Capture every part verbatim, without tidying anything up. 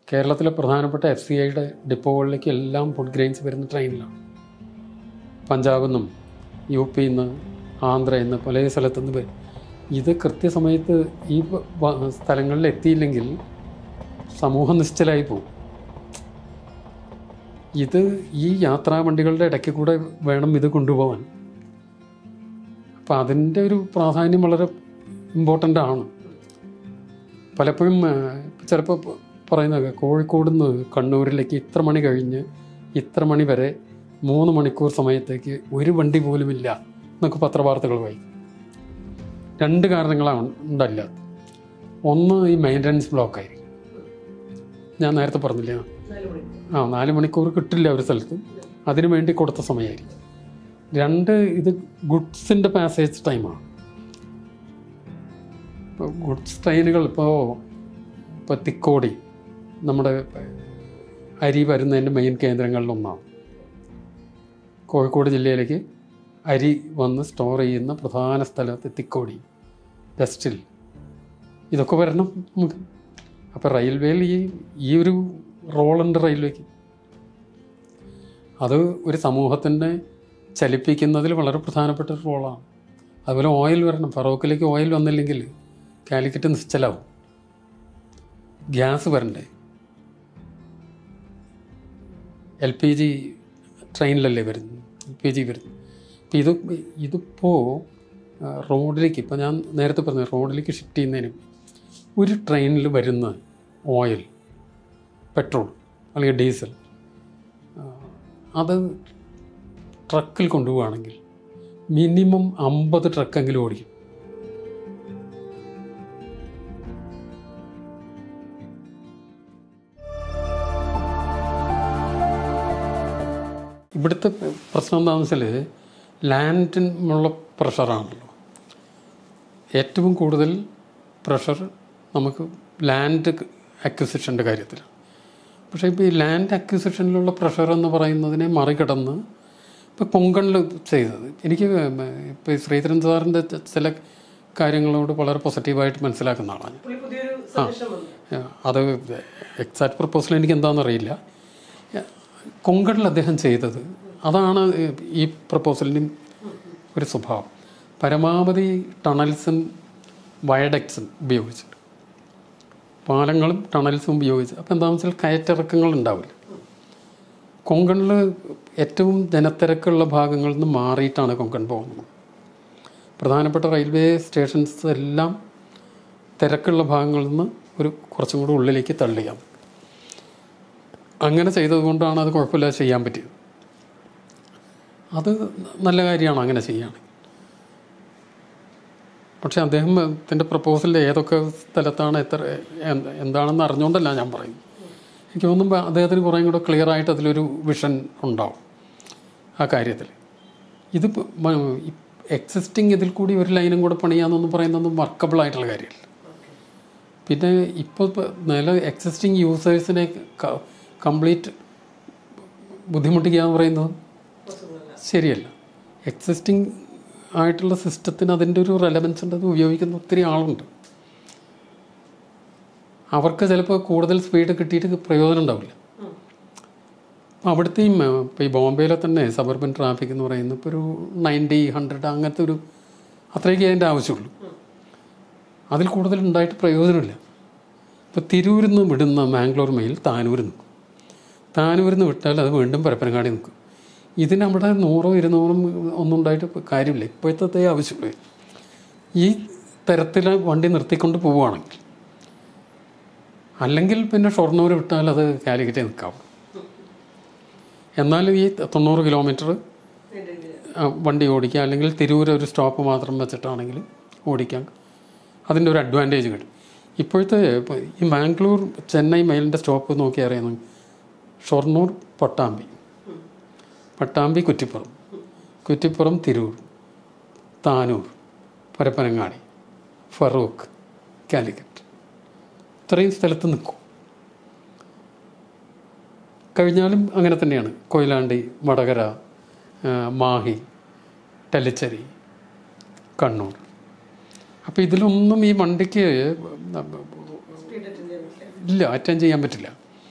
കേരളത്തിലെ പ്രധാനപ്പെട്ട F C ഐയുടെ ഡിപ്പോകളിലേക്ക് എല്ലാം ഫുഡ് ഗ്രെയിൻസ് വരുന്ന ട്രെയിനിലാണ്. പഞ്ചാബിൽ നിന്നും യു പിയിൽ നിന്ന് ആന്ധ്രയിൽ നിന്ന് പല സ്ഥലത്തു നിന്ന് വരും. ഇത് കൃത്യസമയത്ത് ഈ സ്ഥലങ്ങളിൽ എത്തിയില്ലെങ്കിൽ സമൂഹം നിശ്ചലായി പോകും. ഇത് ഈ യാത്രാ വണ്ടികളുടെ ഇടയ്ക്ക് കൂടെ വേണം ഇത് കൊണ്ടുപോകാൻ. അപ്പം അതിൻ്റെ ഒരു പ്രാധാന്യം വളരെ ഇമ്പോർട്ടൻ്റ് ആണ്. പലപ്പോഴും ചിലപ്പോൾ പറയുന്നത് കോഴിക്കോട് നിന്ന് കണ്ണൂരിലേക്ക് ഇത്ര മണി കഴിഞ്ഞ് ഇത്ര മണി വരെ മൂന്ന് മണിക്കൂർ സമയത്തേക്ക് ഒരു വണ്ടി പോലുമില്ല എന്നൊക്കെ പത്രവാർത്തകൾ വായി. രണ്ട് കാരണങ്ങളാണ് ഉണ്ടല്ല. ഒന്ന് ഈ മെയിൻ്റനൻസ് ബ്ലോക്കായിരിക്കും. ഞാൻ നേരത്തെ പറഞ്ഞില്ലേ, ആ നാല് മണിക്കൂർ കിട്ടില്ല ഒരു സ്ഥലത്ത്, അതിനു വേണ്ടി കൊടുത്ത സമയമായിരിക്കും. രണ്ട്, ഇത് ഗുഡ്സിൻ്റെ പാസേജ് ടൈമാണ്. ഗുഡ്സ് ട്രെയിനുകൾ ഇപ്പോൾ ഇപ്പോൾ തിക്കോടി നമ്മുടെ അരി വരുന്നതിൻ്റെ മെയിൻ കേന്ദ്രങ്ങളിലൊന്നാണ്. കോഴിക്കോട് ജില്ലയിലേക്ക് അരി വന്ന് സ്റ്റോർ ചെയ്യുന്ന പ്രധാന സ്ഥലത്ത് തിക്കോടി, വെസ്റ്റിൽ ഇതൊക്കെ വരണം നമുക്ക്. അപ്പോൾ റെയിൽവേയിൽ ഈ ഈ ഒരു റോളുണ്ട് റെയിൽവേക്ക്. അത് ഒരു സമൂഹത്തിൻ്റെ ചലിപ്പിക്കുന്നതിൽ വളരെ പ്രധാനപ്പെട്ട ഒരു റോളാണ്. അതുപോലെ ഓയിൽ വരണം. ഫറോക്കിലേക്ക് ഓയിൽ വന്നില്ലെങ്കിൽ കാലിക്കറ്റ് നിശ്ചലാവും. ഗ്യാസ് വരണ്ടേ? എൽ പി ജി ട്രെയിനിലല്ലേ വരുന്നത്, എൽ പി ജി വരുന്നത്. ഇപ്പം ഇത് ഇതിപ്പോൾ റോഡിലേക്ക്, ഇപ്പോൾ ഞാൻ നേരത്തെ പറഞ്ഞ റോഡിലേക്ക് ഷിഫ്റ്റ് ചെയ്യുന്നതിനും ഒരു ട്രെയിനിൽ വരുന്ന ഓയിൽ, പെട്രോൾ അല്ലെങ്കിൽ ഡീസൽ, അത് ട്രക്കിൽ കൊണ്ടുപോവുകയാണെങ്കിൽ മിനിമം അമ്പത് ട്രക്കെങ്കിലും ഓടിക്കും. ഇവിടുത്തെ പ്രശ്നം എന്താണെന്ന് വെച്ചാൽ ലാൻഡിനുള്ള പ്രഷറാണല്ലോ. ഏറ്റവും കൂടുതൽ പ്രഷർ നമുക്ക് ലാൻഡ് അക്വിസിഷൻ്റെ കാര്യത്തിലാണ്. പക്ഷേ ഇപ്പോൾ ഈ ലാൻഡ് അക്വിസിഷനിലുള്ള പ്രഷർ എന്ന് പറയുന്നതിനെ മറികടന്ന് ഇപ്പോൾ കൊങ്കണിൽ ചെയ്തത്, എനിക്ക് ഇപ്പോൾ ഈ ശ്രീധരൻ സാറിൻ്റെ ചില കാര്യങ്ങളോട് വളരെ പോസിറ്റീവായിട്ട് മനസ്സിലാക്കുന്ന ആളാണ്. ആ അത് എക്സാക്ട് പ്രപ്പോസൽ എനിക്ക് എന്താണെന്നറിയില്ല. കൊങ്കണിൽ അദ്ദേഹം ചെയ്തത് അതാണ് ഈ പ്രപ്പോസലിനും ഒരു സ്വഭാവം. പരമാവധി ടണൽസും വയഡക്ട്സും ഉപയോഗിച്ചിട്ട്, പാലങ്ങളും ടണൽസും ഉപയോഗിച്ച്. അപ്പോൾ എന്താണെന്ന് വെച്ചാൽ കയറ്റിറക്കങ്ങൾ ഉണ്ടാവില്ല. കൊങ്കണിൽ ഏറ്റവും ജനത്തിരക്കുള്ള ഭാഗങ്ങളിൽ നിന്ന് മാറിയിട്ടാണ് കൊങ്കൺ പോകുന്നത്. പ്രധാനപ്പെട്ട റെയിൽവേ സ്റ്റേഷൻസ് എല്ലാം തിരക്കുള്ള ഭാഗങ്ങളിൽ നിന്ന് ഒരു കുറച്ചും കൂടി ഉള്ളിലേക്ക് തള്ളിയാണ്. അങ്ങനെ ചെയ്തതുകൊണ്ടാണ് അത് കുഴപ്പമില്ലാതെ ചെയ്യാൻ പറ്റിയത്. അത് നല്ല കാര്യമാണ് അങ്ങനെ ചെയ്യുകയാണെങ്കിൽ. പക്ഷേ അദ്ദേഹത്തിൻ്റെ പ്രപ്പോസലിൽ ഏതൊക്കെ സ്ഥലത്താണ് എത്ര എന്താണെന്ന് അറിഞ്ഞുകൊണ്ടല്ല ഞാൻ പറയുന്നത്. എനിക്ക് തോന്നുമ്പോൾ അദ്ദേഹത്തിന് കുറേ കൂടെ ക്ലിയർ ആയിട്ട് അതിലൊരു വിഷൻ ഉണ്ടാവും ആ കാര്യത്തിൽ. ഇത് എക്സിസ്റ്റിംഗ് ഇതിൽ കൂടി ഒരു ലൈനും കൂടെ പണിയാന്നൊന്നും പറയുന്നതൊന്നും വർക്കബിളായിട്ടുള്ള കാര്യമില്ല. പിന്നെ ഇപ്പോൾ നില എക്സിസ്റ്റിംഗ് യൂസേഴ്സിനെ കംപ്ലീറ്റ് ബുദ്ധിമുട്ടിക്കുക എന്ന് പറയുന്നത് ശരിയല്ല. എക്സിസ്റ്റിംഗ് ആയിട്ടുള്ള സിസ്റ്റത്തിന് അതിൻ്റെ ഒരു റെലവൻസ് ഉണ്ട്. അത് ഉപയോഗിക്കുന്ന ഒത്തിരി ആളുണ്ട്. അവർക്ക് ചിലപ്പോൾ കൂടുതൽ സ്പീഡ് കിട്ടിയിട്ട് പ്രയോജനം ഉണ്ടാവില്ല. അപ്പോൾ അവിടുത്തെയും ഇപ്പോൾ ഈ ബോംബെയിലെ തന്നെ സബർബൻ ട്രാഫിക് എന്ന് പറയുന്നത് ഇപ്പോൾ ഒരു നയൻറ്റി ഹൺഡ്രഡ് അങ്ങനത്തെ ഒരു അത്രയൊക്കെ അതിൻ്റെ ആവശ്യമുള്ളൂ. അതിൽ കൂടുതൽ ഉണ്ടായിട്ട് പ്രയോജനമില്ല. ഇപ്പോൾ തിരൂരിൽ നിന്ന് വിടുന്ന മാംഗ്ലൂർ മെയിൽ താനൂരിൽ നിൽക്കും. താനൂരിൽ നിന്ന് വിട്ടാൽ അത് വീണ്ടും പരപ്പനങ്ങാടി നിൽക്കും. ഇതിന് നമ്മുടെ നൂറോ ഇരുന്നൂറും ഒന്നും ഉണ്ടായിട്ട് കാര്യമില്ല. ഇപ്പോഴത്തെ ആവശ്യമുള്ളൂ. ഈ തരത്തിൽ വണ്ടി നിർത്തിക്കൊണ്ട് പോവുകയാണെങ്കിൽ, അല്ലെങ്കിൽ പിന്നെ ഷൊർണൂർ വിട്ടാൽ അത് കാലിക്കറ്റേ നിൽക്കാവും. എന്നാലും ഈ തൊണ്ണൂറ് കിലോമീറ്റർ വണ്ടി ഓടിക്കുക, അല്ലെങ്കിൽ തിരൂർ ഒരു സ്റ്റോപ്പ് മാത്രം വെച്ചിട്ടാണെങ്കിൽ ഓടിക്കാം. അതിൻ്റെ ഒരു അഡ്വാൻറ്റേജ് കിട്ടും. ഇപ്പോഴത്തെ ഈ മാംഗ്ലൂർ ചെന്നൈ മെയിലിൻ്റെ സ്റ്റോപ്പ് നോക്കി അറിയാം. ഷൊർണൂർ പട്ടാമ്പി, പട്ടാമ്പി കുറ്റിപ്പുറം, കുറ്റിപ്പുറം തിരൂർ, താനൂർ, പരപ്പനങ്ങാടി, ഫറൂഖ്, കാലിക്കറ്റ്, ഇത്രയും സ്ഥലത്ത് നിൽക്കും. കഴിഞ്ഞാലും അങ്ങനെ തന്നെയാണ്. കൊയിലാണ്ടി, വടകര, മാഹി, ടെലിച്ചേരി, കണ്ണൂർ. അപ്പോൾ ഇതിലൊന്നും ഈ വണ്ടിക്ക് ഇല്ല, അറ്റൻഡ് ചെയ്യാൻ പറ്റില്ല.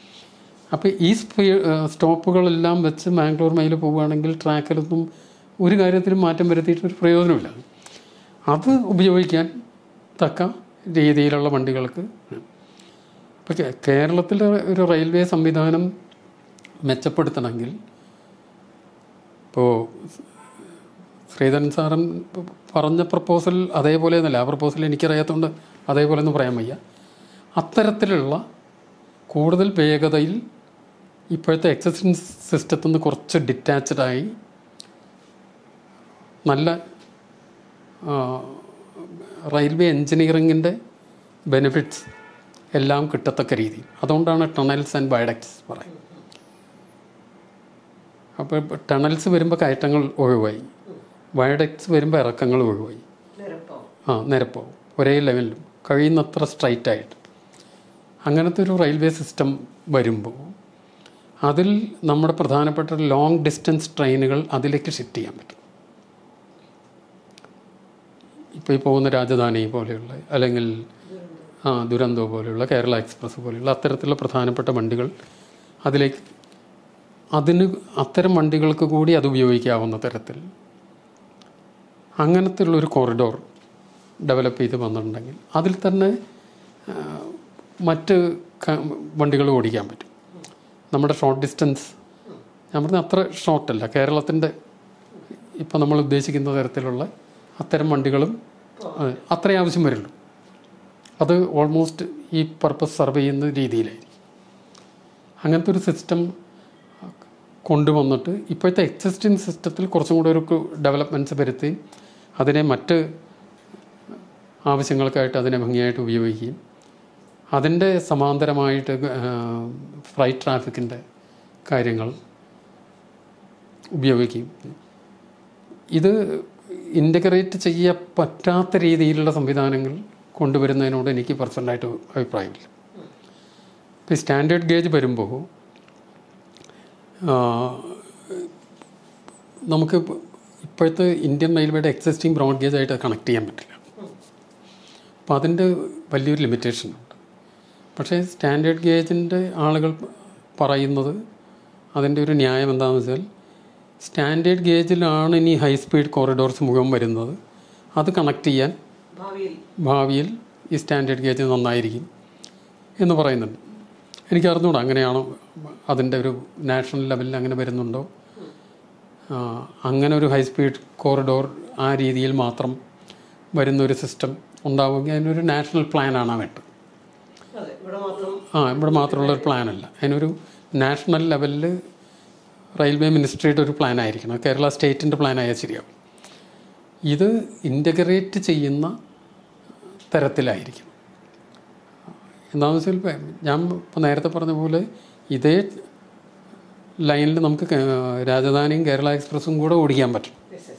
അപ്പോൾ ഈ സ്പീ സ്റ്റോപ്പുകളെല്ലാം വെച്ച് മാംഗ്ലൂർ മെയിൽ പോവുകയാണെങ്കിൽ ട്രാക്കിലൊന്നും ഒരു കാര്യത്തിലും മാറ്റം വരുത്തിയിട്ടൊരു പ്രയോജനമില്ല. അത് ഉപയോഗിക്കാൻ തക്ക രീതിയിലുള്ള വണ്ടികൾക്ക്. ഇപ്പോൾ കേരളത്തിലെ ഒരു റെയിൽവേ സംവിധാനം മെച്ചപ്പെടുത്തണമെങ്കിൽ, ഇപ്പോൾ ശ്രീധരൻ സാറൻ പറഞ്ഞ പ്രപ്പോസൽ അതേപോലെ ഒന്നുമല്ല, ആ പ്രപ്പോസൽ എനിക്കറിയാത്തതുകൊണ്ട് അതേപോലെ ഒന്നും പറയാൻ വയ്യ. അത്തരത്തിലുള്ള കൂടുതൽ വേഗതയിൽ ഇപ്പോഴത്തെ എക്സിസ്റ്റിംഗ് സിസ്റ്റത്തിൽ നിന്ന് കുറച്ച് ഡിറ്റാച്ച്ഡായി നല്ല റെയിൽവേ എൻജിനീയറിങ്ങിൻ്റെ ബെനിഫിറ്റ്സ് എല്ലാം കിട്ടത്തക്ക രീതി. അതുകൊണ്ടാണ് ടണൽസ് ആൻഡ് വയഡക്ട്സ് പറയുന്നത്. അപ്പോൾ ടണൽസ് വരുമ്പോൾ കയറ്റങ്ങൾ ഒഴിവായി, വയഡക്ട്സ് വരുമ്പോൾ ഇറക്കങ്ങൾ ഒഴിവായി. ആ നിരപ്പാവും, ഒരേ ലെവലിലും കഴിയുന്നത്ര സ്ട്രൈറ്റ് ആയിട്ട്. അങ്ങനത്തെ ഒരു റെയിൽവേ സിസ്റ്റം വരുമ്പോൾ അതിൽ നമ്മുടെ പ്രധാനപ്പെട്ട ലോങ് ഡിസ്റ്റൻസ് ട്രെയിനുകൾ അതിലേക്ക് ഷിഫ്റ്റ് ചെയ്യാൻ പറ്റും. ഇപ്പോൾ ഈ പോകുന്ന രാജധാനി പോലെയുള്ള, അല്ലെങ്കിൽ ആ ദുരന്തോ പോലെയുള്ള, കേരള എക്സ്പ്രസ് പോലെയുള്ള അത്തരത്തിലുള്ള പ്രധാനപ്പെട്ട വണ്ടികൾ അതിലേക്ക്, അതിന് അത്തരം വണ്ടികൾക്ക് കൂടി അത് ഉപയോഗിക്കാവുന്ന തരത്തിൽ അങ്ങനത്തെ ഉള്ളൊരു കോറിഡോർ ഡെവലപ്പ് ചെയ്ത് വന്നിട്ടുണ്ടെങ്കിൽ അതിൽ തന്നെ മറ്റ് വണ്ടികൾ ഓടിക്കാൻ പറ്റും. നമ്മുടെ ഷോർട്ട് ഡിസ്റ്റൻസ്, ഞാൻ പറഞ്ഞ അത്ര ഷോർട്ടല്ല, കേരളത്തിൻ്റെ ഇപ്പം നമ്മൾ ഉദ്ദേശിക്കുന്ന തരത്തിലുള്ള അത്തരം വണ്ടികളും അത്രയും ആവശ്യം വരുള്ളൂ. അത് ഓൾമോസ്റ്റ് ഈ പർപ്പസ് സർവ് ചെയ്യുന്ന രീതിയിലായിരിക്കും. അങ്ങനത്തെ ഒരു സിസ്റ്റം കൊണ്ടുവന്നിട്ട് ഇപ്പോഴത്തെ എക്സിസ്റ്റിംഗ് സിസ്റ്റത്തിൽ കുറച്ചും കൂടെ ഒരു ഡെവലപ്മെൻറ്റ്സ് വരുത്തി അതിനെ മറ്റ് ആവശ്യങ്ങൾക്കായിട്ട് അതിനെ ഭംഗിയായിട്ട് ഉപയോഗിക്കുകയും അതിൻ്റെ സമാന്തരമായിട്ട് ഫ്ലൈറ്റ് ട്രാഫിക്കിൻ്റെ കാര്യങ്ങൾ ഉപയോഗിക്കുകയും, ഇത് ഇൻ്റഗ്രേറ്റ് ചെയ്യാൻ പറ്റാത്ത രീതിയിലുള്ള സംവിധാനങ്ങൾ കൊണ്ടുവരുന്നതിനോട് എനിക്ക് പേഴ്സണലായിട്ട് അഭിപ്രായമില്ല. ഇപ്പോൾ സ്റ്റാൻഡേർഡ് ഗേജ് വരുമ്പോൾ നമുക്ക് ഇപ്പോഴത്തെ ഇന്ത്യൻ റെയിൽവേയുടെ എക്സിസ്റ്റിംഗ് ബ്രോഡ് ഗേജ് ആയിട്ട് കണക്ട് ചെയ്യാൻ പറ്റില്ല. അപ്പോൾ അതിൻ്റെ വലിയൊരു ലിമിറ്റേഷനുണ്ട്. പക്ഷേ സ്റ്റാൻഡേർഡ് ഗേജിൻ്റെ ആളുകൾ പറയുന്നത്, അതിൻ്റെ ഒരു ന്യായം എന്താണെന്ന് വെച്ചാൽ, സ്റ്റാൻഡേർഡ് ഗേജിലാണ് ഇനി ഹൈ സ്പീഡ് കോറിഡോർസ് മുഴുവൻ വരുന്നത്. അത് കണക്ട് ചെയ്യാൻ ഭാവിയിൽ ഈ സ്റ്റാൻഡേർഡ് ഗേജ് നന്നായിരിക്കും എന്ന് പറയുന്നുണ്ട്. എനിക്ക് അറിഞ്ഞൂടാ അങ്ങനെയാണോ, അതിൻ്റെ ഒരു നാഷണൽ ലെവലിൽ അങ്ങനെ വരുന്നുണ്ടോ, അങ്ങനെ ഒരു ഹൈ സ്പീഡ് കോറിഡോർ ആ രീതിയിൽ മാത്രം വരുന്നൊരു സിസ്റ്റം ഉണ്ടാവുമെങ്കിൽ അതിനൊരു നാഷണൽ പ്ലാനാണ് വേണ്ടത്. ആ ഇവിടെ മാത്രമുള്ളൊരു പ്ലാനല്ല, അതിനൊരു നാഷണൽ ലെവലിൽ റെയിൽവേ മിനിസ്ട്രിയുടെ ഒരു പ്ലാൻ ആയിരിക്കണം. കേരള സ്റ്റേറ്റിൻ്റെ പ്ലാനായാൽ ശരിയാവും. ഇത് ഇൻ്റഗ്രേറ്റ് ചെയ്യുന്ന തരത്തിലായിരിക്കും. എന്താണെന്ന് വെച്ചാൽ, ഞാൻ ഇപ്പോൾ നേരത്തെ പറഞ്ഞ പോലെ ഇതേ ലൈനിൽ നമുക്ക് രാജധാനിയും കേരള എക്സ്പ്രസ്സും കൂടെ ഓടിക്കാൻ പറ്റും.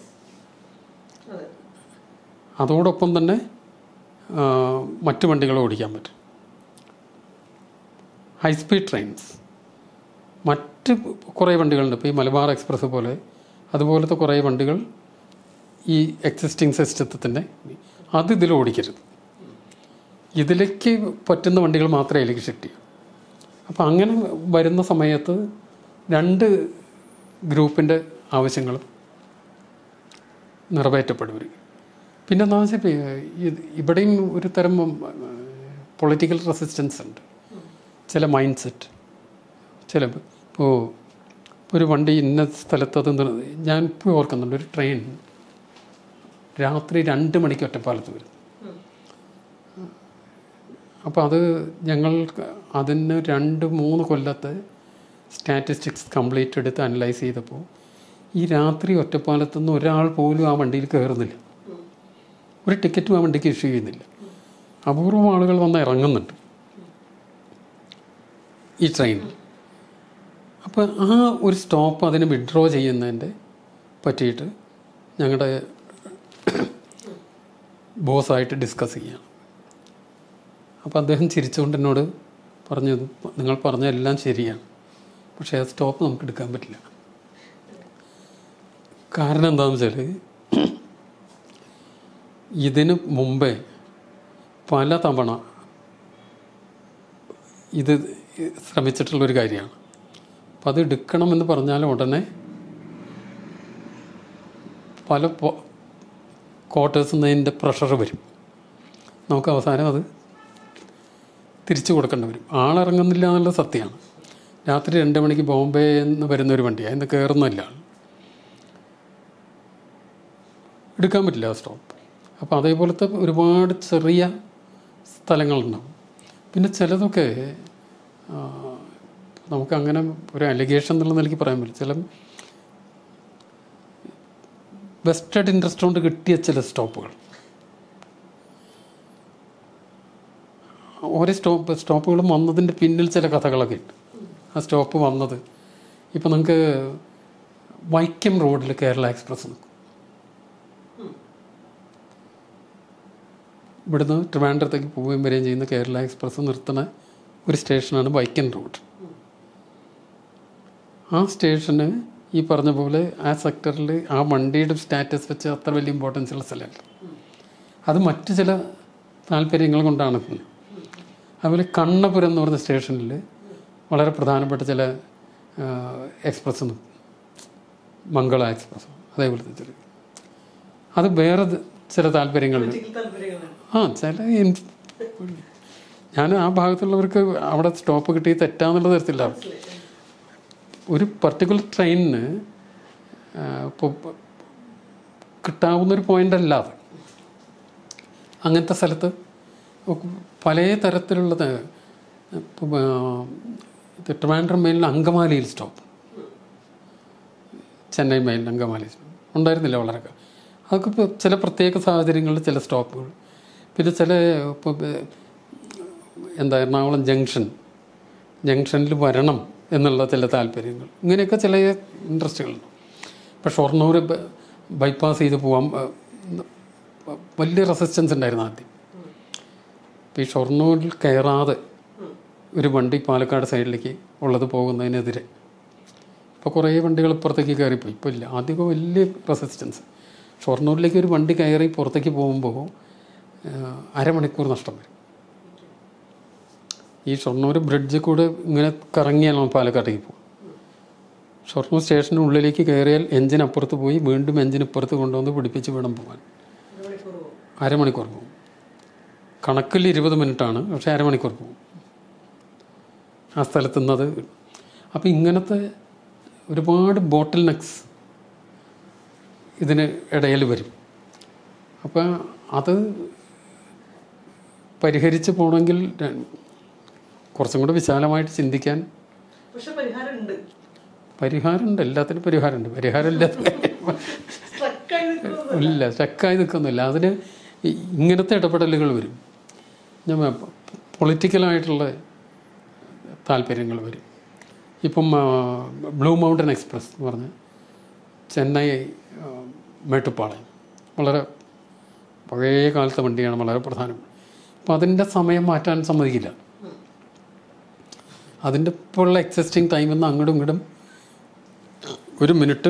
അതോടൊപ്പം തന്നെ മറ്റു വണ്ടികൾ ഓടിക്കാൻ പറ്റും. ഹൈസ്പീഡ് ട്രെയിൻസ്, മറ്റ് കുറേ വണ്ടികളുണ്ട്. ഇപ്പോൾ ഈ മലബാർ എക്സ്പ്രസ് പോലെ അതുപോലത്തെ കുറേ വണ്ടികൾ ഈ എക്സിസ്റ്റിംഗ് സിസ്റ്റത്തിൽ തന്നെ, അത് ഇതിൽ ഓടിക്കരുത്. ഇതിലേക്ക് പറ്റുന്ന വണ്ടികൾ മാത്രമേ അതിലേക്ക് ഷിഫ്റ്റ് ചെയ്യൂ. അപ്പോൾ അങ്ങനെ വരുന്ന സമയത്ത് രണ്ട് ഗ്രൂപ്പിൻ്റെ ആവശ്യങ്ങളും നിറവേറ്റപ്പെടും. പിന്നെ എന്താ വെച്ചാൽ, ഇവിടെയും ഒരു തരം പൊളിറ്റിക്കൽ റെസിസ്റ്റൻസ് ഉണ്ട്. ചില മൈൻഡ് സെറ്റ്, ചില ഇപ്പോൾ ഒരു വണ്ടി ഇന്ന സ്ഥലത്ത് അത്, ഞാൻ ഇപ്പോൾ ഓർക്കുന്നുണ്ട്, ഒരു ട്രെയിൻ രാത്രി രണ്ട് മണിക്ക് ഒറ്റപ്പാലത്ത് വരും. അപ്പോൾ അത് ഞങ്ങൾ അതിന് രണ്ട് മൂന്ന് കൊല്ലത്തെ സ്റ്റാറ്റിസ്റ്റിക്സ് കംപ്ലീറ്റ് എടുത്ത് അനലൈസ് ചെയ്തപ്പോൾ ഈ രാത്രി ഒറ്റപ്പാലത്തുനിന്ന് ഒരാൾ പോലും ആ വണ്ടിയിൽ കയറുന്നില്ല, ഒരു ടിക്കറ്റും ആ വണ്ടിക്ക് ഇഷ്യൂ ചെയ്യുന്നില്ല. അപൂർവം ആളുകൾ വന്ന് ഇറങ്ങുന്നുണ്ട് ഈ ട്രെയിനിൽ. അപ്പോൾ ആ ഒരു സ്റ്റോപ്പ് അതിന് വിഡ്രോ ചെയ്യുന്നതിൻ്റെ പറ്റിയിട്ട് ഞങ്ങളുടെ ബോസായിട്ട് ഡിസ്കസ് ചെയ്യുകയാണ്. അപ്പോൾ അദ്ദേഹം ചിരിച്ചുകൊണ്ട് എന്നോട് പറഞ്ഞത്, നിങ്ങൾ പറഞ്ഞ എല്ലാം ശരിയാണ്, പക്ഷേ ആ സ്റ്റോപ്പ് നമുക്ക് എടുക്കാൻ പറ്റില്ല. കാരണം എന്താണെന്ന് വെച്ചാൽ, ഇതിന് മുമ്പേ പല തവണ ഇത് ശ്രമിച്ചിട്ടുള്ളൊരു കാര്യമാണ്. അപ്പം അത് എടുക്കണമെന്ന് പറഞ്ഞാൽ ഉടനെ പല ക്വാർട്ടേഴ്സിൽ നിന്ന് അതിൻ്റെ പ്രഷർ വരും. നമുക്ക് അവസാനം അത് തിരിച്ചു കൊടുക്കേണ്ടി വരും. ആളിറങ്ങുന്നില്ല എന്നുള്ളത് സത്യമാണ്. രാത്രി രണ്ട് മണിക്ക് ബോംബെ എന്ന് വരുന്നൊരു വണ്ടിയാണ്, ഇന്ന് കയറുന്നില്ല, എടുക്കാൻ പറ്റില്ല ആ സ്റ്റോപ്പ്. അപ്പോൾ അതേപോലത്തെ ഒരുപാട് ചെറിയ സ്ഥലങ്ങളുണ്ടാവും. പിന്നെ ചിലതൊക്കെ നമുക്കങ്ങനെ ഒരു അലിഗേഷൻ എന്നുള്ള നിലയ്ക്ക് പറയാൻ പറ്റില്ല. ചില വെസ്റ്റഡ് ഇൻട്രസ്റ്റ് കൊണ്ട് കിട്ടിയ ചില സ്റ്റോപ്പുകൾ, ഓരോ സ്റ്റോപ്പ് സ്റ്റോപ്പുകളും വന്നതിൻ്റെ പിന്നിൽ ചില കഥകളൊക്കെ ഉണ്ട്. ആ സ്റ്റോപ്പ് വന്നത് ഇപ്പം നിങ്ങൾക്ക് വൈക്കം റോഡിൽ കേരള എക്സ്പ്രസ് നിൽക്കും. ഇവിടുന്ന് ട്രിവാൻഡ്രത്തേക്ക് പോവുകയും വരികയും ചെയ്യുന്ന കേരള എക്സ്പ്രസ് നിർത്തുന്ന ഒരു സ്റ്റേഷനാണ് വൈക്കം റോഡ്. ആ സ്റ്റേഷന് ഈ പറഞ്ഞ പോലെ ആ സെക്ടറിൽ ആ വണ്ടിയുടെ സ്റ്റാറ്റസ് വെച്ച് അത്ര വലിയ ഇമ്പോർട്ടൻസ് ഉള്ള സ്ഥലമല്ല. അത് മറ്റു ചില താല്പര്യങ്ങൾ കൊണ്ടാണ്. അതുപോലെ കണ്ണപുരം എന്ന് പറഞ്ഞ സ്റ്റേഷനിൽ വളരെ പ്രധാനപ്പെട്ട ചില എക്സ്പ്രസ് നിൽക്കും, മംഗള എക്സ്പ്രസ്, അതേപോലത്തെ ചില, അത് വേറെ ചില താല്പര്യങ്ങളുണ്ട്. ആ ചില ഞാൻ ആ ഭാഗത്തുള്ളവർക്ക് അവിടെ സ്റ്റോപ്പ് കിട്ടി തെറ്റാന്നുള്ള തരത്തില്ല. ഒരു പർട്ടിക്കുലർ ട്രെയിനിന് ഇപ്പോൾ കിട്ടാവുന്നൊരു പോയിൻ്റ് അല്ല അത്. അങ്ങനത്തെ സ്ഥലത്ത് പല തരത്തിലുള്ളത്. ഇപ്പോൾ ട്രിവാൻഡ്രം മെയിലിൽ അങ്കമാലിയിൽ സ്റ്റോപ്പ്, ചെന്നൈ മെയിലിൽ അങ്കമാലി ഉണ്ടായിരുന്നില്ല വളരെ. അതൊക്കെ ഇപ്പോൾ ചില പ്രത്യേക സാഹചര്യങ്ങളിൽ ചില സ്റ്റോപ്പുകൾ. പിന്നെ ചില ഇപ്പോൾ എന്താ എറണാകുളം ജംഗ്ഷൻ ജംഗ്ഷനിൽ വരണം എന്നുള്ള ചില താല്പര്യങ്ങൾ, ഇങ്ങനെയൊക്കെ ചില ഇൻട്രസ്റ്റുകളുണ്ട്. ഇപ്പോൾ ഷൊർണൂർ ബൈപ്പാസ് ചെയ്ത് പോകാൻ വലിയ റെസിസ്റ്റൻസ് ഉണ്ടായിരുന്നു ആദ്യം. ഇപ്പോൾ ഈ ഷൊർണൂരിൽ കയറാതെ ഒരു വണ്ടി പാലക്കാട് സൈഡിലേക്ക് ഉള്ളത് പോകുന്നതിനെതിരെ ഇപ്പോൾ കുറേ വണ്ടികൾ പുറത്തേക്ക് കയറിപ്പോയി. ഇപ്പോൾ ഇല്ല, ആദ്യമൊക്കെ വലിയ റെസിസ്റ്റൻസ്. ഷൊർണൂരിലേക്ക് ഒരു വണ്ടി കയറി പുറത്തേക്ക് പോകുമ്പോൾ അരമണിക്കൂർ നഷ്ടം വരും. ഈ ഷൊർണൂർ ബ്രിഡ്ജിൽ കൂടെ ഇങ്ങനെ കറങ്ങിയാൽ നമ്മൾ പാലക്കാട്ടേക്ക് പോകും. ഷൊർണൂർ സ്റ്റേഷൻ്റെ ഉള്ളിലേക്ക് കയറിയാൽ എഞ്ചിനപ്പുറത്ത് പോയി വീണ്ടും എഞ്ചിനപ്പുറത്ത് കൊണ്ടുവന്ന് പിടിപ്പിച്ച് വേണം പോകാൻ. അരമണിക്കൂർ പോകും. കണക്കിൽ ഇരുപത് മിനിറ്റാണ്, പക്ഷേ അരമണിക്കൂർ പോകും ആ സ്ഥലത്ത് നിന്നത്. അപ്പോൾ ഇങ്ങനത്തെ ഒരുപാട് ബോട്ടിൽ നെക്സ് ഇതിന് ഇടയിൽ വരും. അപ്പം അത് പരിഹരിച്ച് പോകണമെങ്കിൽ കുറച്ചും കൂടെ വിശാലമായിട്ട് ചിന്തിക്കാൻ പരിഹാരമുണ്ട്. എല്ലാത്തിനും പരിഹാരമുണ്ട്. പരിഹാരം ഇല്ലാത്ത ഇല്ല, സ്റ്റക്കായി നിൽക്കുന്നില്ല. അതിന് ഇങ്ങനത്തെ ഇടപെടലുകൾ വരും. ഞാൻ പൊളിറ്റിക്കലായിട്ടുള്ള താല്പര്യങ്ങൾ വരും. ഇപ്പം ബ്ലൂ മൗണ്ടൻ എക്സ്പ്രസ് എന്ന് പറഞ്ഞ് ചെന്നൈ മേട്ടുപ്പാളയം വളരെ പഴയ കാലത്തെ വണ്ടിയാണ്, വളരെ പ്രധാനം. അപ്പം അതിൻ്റെ സമയം മാറ്റാൻ സമ്മതിക്കില്ല. അതിൻ്റെ ഇപ്പോഴുള്ള എക്സിസ്റ്റിംഗ് ടൈമിൽ നിന്ന് അങ്ങോട്ടും ഇങ്ങോട്ടും ഒരു മിനിറ്റ്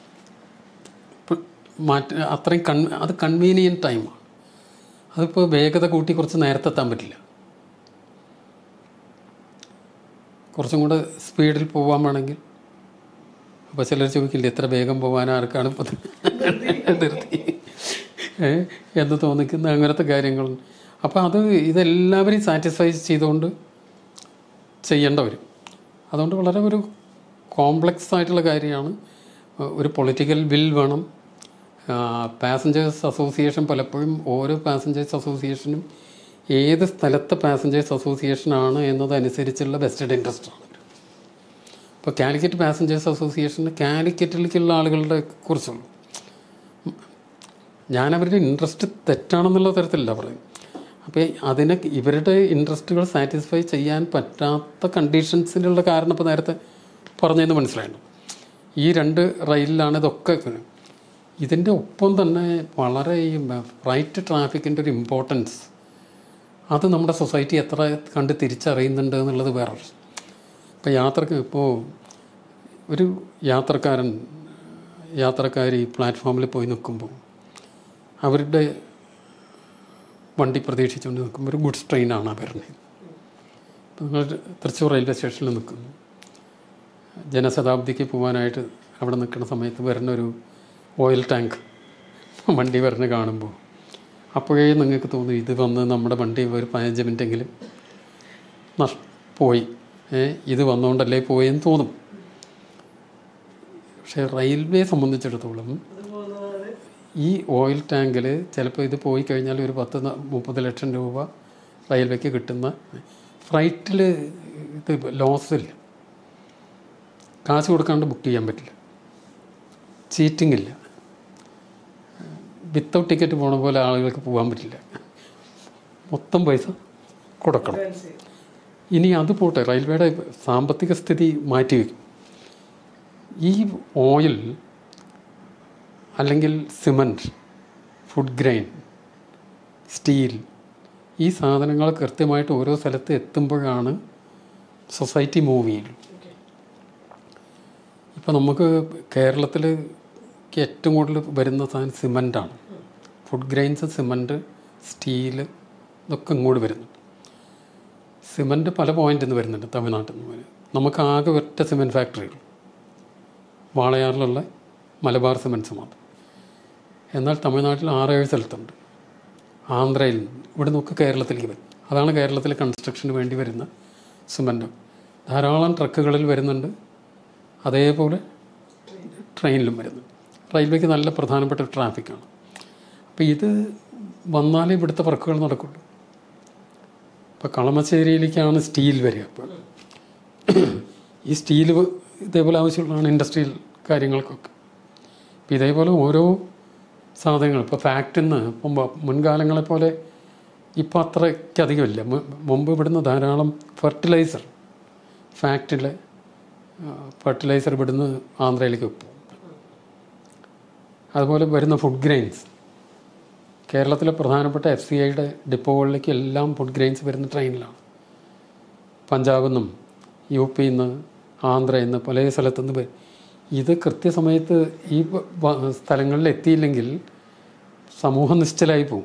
മാറ്റ അത്രയും കൺ അത് കൺവീനിയൻറ്റ് ടൈമാണ്. അതിപ്പോൾ വേഗത കൂട്ടി കുറച്ച് നേരത്തെ എത്താൻ പറ്റില്ല. കുറച്ചും കൂടെ സ്പീഡിൽ പോകാൻ വേണമെങ്കിൽ അപ്പോൾ ചിലർ ചോദിക്കില്ല എത്ര വേഗം പോകാൻ ആർക്കാണ് ഇപ്പോൾ നിർത്തി എന്ന് തോന്നിക്കുന്ന അങ്ങനത്തെ കാര്യങ്ങൾ. അപ്പോൾ അത് ഇതെല്ലാവരെയും സാറ്റിസ്ഫൈ ചെയ്തുകൊണ്ട് ചെയ്യേണ്ട വരും. അതുകൊണ്ട് വളരെ ഒരു കോംപ്ലക്സ് ആയിട്ടുള്ള കാര്യമാണ്. ഒരു പൊളിറ്റിക്കൽ വിൽ വേണം. പാസഞ്ചേഴ്സ് അസോസിയേഷൻ പലപ്പോഴും ഓരോ പാസഞ്ചേഴ്സ് അസോസിയേഷനും ഏത് സ്ഥലത്തെ പാസഞ്ചേഴ്സ് അസോസിയേഷനാണ് എന്നതനുസരിച്ചുള്ള വെസ്റ്റഡ് ഇൻട്രസ്റ്റാണ്. ഇപ്പോൾ കാലിക്കറ്റ് പാസഞ്ചേഴ്സ് അസോസിയേഷന് കാലിക്കറ്റിലേക്കുള്ള ആളുകളുടെ കുറിച്ചുള്ളൂ. ഞാനവരുടെ ഇൻട്രസ്റ്റ് തെറ്റാണെന്നുള്ള തരത്തിലല്ല പറയും. അപ്പോൾ അതിനെ ഇവരുടെ ഇൻട്രസ്റ്റുകൾ സാറ്റിസ്ഫൈ ചെയ്യാൻ പറ്റാത്ത കണ്ടീഷൻസിലുള്ള കാരണം ഇപ്പോൾ നേരത്തെ പറഞ്ഞതെന്ന് മനസ്സിലായിരുന്നു. ഈ രണ്ട് റെയിലിലാണ് ഇതൊക്കെ. ഇതിൻ്റെ ഒപ്പം തന്നെ വളരെ ഈ റൈറ്റ് ട്രാഫിക്കിൻ്റെ ഒരു ഇമ്പോർട്ടൻസ് അത് നമ്മുടെ സൊസൈറ്റി എത്ര കണ്ട് തിരിച്ചറിയുന്നുണ്ട് എന്നുള്ളത് വേറെ. ഇപ്പോൾ യാത്രക്ക് ഇപ്പോൾ ഒരു യാത്രക്കാരൻ യാത്രക്കാർ ഈ പ്ലാറ്റ്ഫോമിൽ പോയി നിൽക്കുമ്പോൾ അവരുടെ വണ്ടി പ്രതീക്ഷിച്ചുകൊണ്ട് നിൽക്കുമ്പോൾ ഒരു ഗുഡ്സ് ട്രെയിനാണ് വരുന്നത്. ഇപ്പോൾ നിങ്ങൾ തൃശ്ശൂർ റെയിൽവേ സ്റ്റേഷനിൽ നിൽക്കുന്നു. ജനശതാബ്ദിക്ക് പോകാനായിട്ട് അവിടെ നിൽക്കുന്ന സമയത്ത് വരുന്നൊരു ഓയിൽ ടാങ്ക് വണ്ടി വരുന്ന കാണുമ്പോൾ അപ്പോഴേ നിങ്ങൾക്ക് തോന്നും ഇത് വന്ന് നമ്മുടെ വണ്ടി ഒരു പതിനഞ്ച് മിനിറ്റെങ്കിലും നഷ് പോയി ഇത് വന്നുകൊണ്ടല്ലേ പോയെന്ന് തോന്നും. പക്ഷേ റെയിൽവേ സംബന്ധിച്ചിടത്തോളം ഈ ഓയിൽ ടാങ്കിൽ ചിലപ്പോൾ ഇത് പോയി കഴിഞ്ഞാൽ ഒരു പത്ത് മുപ്പത് ലക്ഷം രൂപ റെയിൽവേക്ക് കിട്ടുന്ന, ഫ്ലൈറ്റിൽ ഇത് ലോസില്ല, കാശ് കൊടുക്കാണ്ട് ബുക്ക് ചെയ്യാൻ പറ്റില്ല, ചീറ്റിംഗ് ഇല്ല, വിത്തൗട്ട് ടിക്കറ്റ് പോണ പോലെ ആളുകൾക്ക് പോകാൻ പറ്റില്ല, മൊത്തം പൈസ കൊടുക്കണം. ഇനി അത് പോട്ടെ, റെയിൽവേയുടെ സാമ്പത്തിക സ്ഥിതി മാറ്റിവെക്കും. ഈ ഓയിൽ അല്ലെങ്കിൽ സിമൻറ്റ്, ഫുഡ് ഗ്രെയിൻ, സ്റ്റീൽ, ഈ സാധനങ്ങൾ കൃത്യമായിട്ട് ഓരോ സ്ഥലത്ത് എത്തുമ്പോഴാണ് സൊസൈറ്റി മൂവ് ചെയ്യുള്ളൂ. ഇപ്പോൾ നമുക്ക് കേരളത്തിൽ ഏറ്റവും കൂടുതൽ വരുന്ന സാധനം സിമൻറ്റാണ്. ഫുഡ് ഗ്രെയിൻസ്, സിമൻറ്റ്, സ്റ്റീൽ, ഇതൊക്കെ ഇങ്ങോട്ട് വരുന്നുണ്ട്. സിമൻറ്റ് പല പോയിന്റിൽ നിന്ന് വരുന്നുണ്ട്, തമിഴ്നാട്ടിൽ നിന്ന്. നമുക്ക് ആകെ ഒറ്റ സിമൻറ്റ് ഫാക്ടറികൾ വാളയാറിലുള്ള മലബാർ സിമൻറ്റ്സ് മാത്രം. എന്നാൽ തമിഴ്നാട്ടിൽ ആറേഴ് സ്ഥലത്തുണ്ട്, ആന്ധ്രയിൽ, ഇവിടെ നിന്നൊക്കെ കേരളത്തിലേക്ക് വരും. അതാണ് കേരളത്തിൽ കൺസ്ട്രക്ഷന് വേണ്ടി വരുന്ന സിമൻറ്റ്. ധാരാളം ട്രക്കുകളിൽ വരുന്നുണ്ട്, അതേപോലെ ട്രെയിനിലും വരുന്നുണ്ട്. റെയിൽവേക്ക് നല്ല പ്രധാനപ്പെട്ട ട്രാഫിക്കാണ്. അപ്പോൾ ഇത് വന്നാലേ ഇവിടുത്തെ വർക്കുകൾ നടക്കുള്ളൂ. ഇപ്പോൾ കളമശ്ശേരിയിലേക്കാണ് സ്റ്റീൽ വരിക. അപ്പോൾ ഈ സ്റ്റീൽ ഇതേപോലെ ആവശ്യമുള്ളതാണ് ഇൻഡസ്ട്രിയൽ കാര്യങ്ങൾക്കൊക്കെ. അപ്പോൾ ഇതേപോലെ ഓരോ സാധനങ്ങൾ ഇപ്പോൾ ഫാക്ടറിയിൽ നിന്ന് ഇപ്പം മുൻകാലങ്ങളെപ്പോലെ ഇപ്പോൾ അത്രയ്ക്കധികമില്ല. മുമ്പ് ഇവിടുന്ന് ധാരാളം ഫെർട്ടിലൈസർ, ഫാക്ടറിയിലെ ഫെർട്ടിലൈസർ ഇവിടുന്ന് ആന്ധ്രയിലേക്ക് പോകും. അതുപോലെ വരുന്ന ഫുഡ് ഗ്രൈൻസ്, കേരളത്തിലെ പ്രധാനപ്പെട്ട എഫ് സി ഐയുടെ ഡിപ്പോകളിലേക്ക് എല്ലാം ഫുഡ് ഗ്രൈൻസ് വരുന്ന ട്രെയിനിലാണ്. പഞ്ചാബിൽ നിന്നും യു പിയിൽ നിന്ന് ആന്ധ്രയിൽ നിന്ന് പല സ്ഥലത്തുനിന്ന് വരും. ഇത് കൃത്യസമയത്ത് ഈ സ്ഥലങ്ങളിൽ എത്തിയില്ലെങ്കിൽ സമൂഹം നിശ്ചലായി പോകും.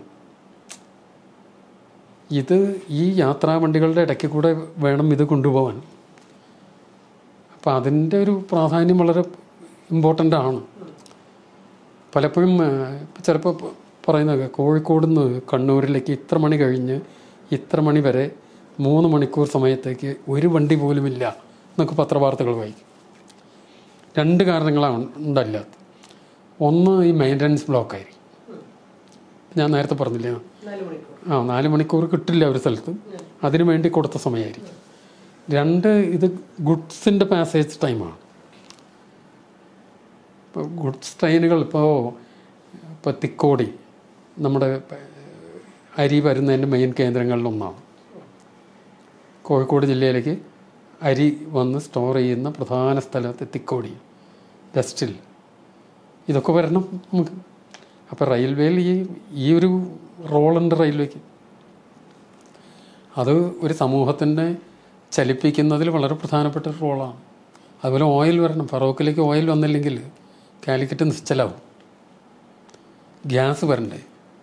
ഇത് ഈ യാത്രാ വണ്ടികളുടെ ഇടയ്ക്ക് കൂടെ വേണം ഇത് കൊണ്ടുപോകാൻ. അപ്പം അതിൻ്റെ ഒരു പ്രാധാന്യം വളരെ ഇമ്പോർട്ടൻ്റ് ആണ്. പലപ്പോഴും ചിലപ്പോൾ പറയുന്നത് കോഴിക്കോട് നിന്ന് കണ്ണൂരിലേക്ക് ഇത്ര മണി കഴിഞ്ഞ് ഇത്ര മണി വരെ മൂന്ന് മണിക്കൂർ സമയത്തേക്ക് ഒരു വണ്ടി പോലുമില്ല എന്നൊക്കെ പത്രവാർത്തകൾ വായിക്കും. രണ്ട് കാരണങ്ങളാണ് ഉണ്ടല്ലാത്ത. ഒന്ന്, ഈ മെയിൻ്റനൻസ് ബ്ലോക്കായിരിക്കും. ഞാൻ നേരത്തെ പറഞ്ഞില്ലേ, ആ നാല് മണിക്കൂർ കിട്ടില്ല ഒരു സ്ഥലത്ത്, അതിനു വേണ്ടി കൊടുത്ത സമയമായിരിക്കും. രണ്ട്, ഇത് ഗുഡ്സിൻ്റെ പാസേജ് ടൈമാണ്. ഇപ്പോൾ ഗുഡ്സ് ട്രെയിനുകൾ ഇപ്പോൾ ഇപ്പോൾ തിക്കോടി നമ്മുടെ അരി വരുന്നതിൻ്റെ മെയിൻ കേന്ദ്രങ്ങളിലൊന്നാണ്. കോഴിക്കോട് ജില്ലയിലേക്ക് അരി വന്ന് സ്റ്റോർ ചെയ്യുന്ന പ്രധാന സ്ഥലത്ത് തിക്കോടി, ഡസ്റ്റിൽ, ഇതൊക്കെ വരണം നമുക്ക്. അപ്പോൾ റെയിൽവേയിൽ ഈ ഈ ഒരു റോളുണ്ട് റെയിൽവേക്ക്. അത് ഒരു സമൂഹത്തിൻ്റെ ചലിപ്പിക്കുന്നതിൽ വളരെ പ്രധാനപ്പെട്ട ഒരു റോളാണ്. അതുപോലെ ഓയിൽ വരണം. ഫറോക്കിലേക്ക് ഓയിൽ വന്നില്ലെങ്കിൽ കാലിക്കറ്റ് നിശ്ചലാവും. ഗ്യാസ് വരണ്ടേ,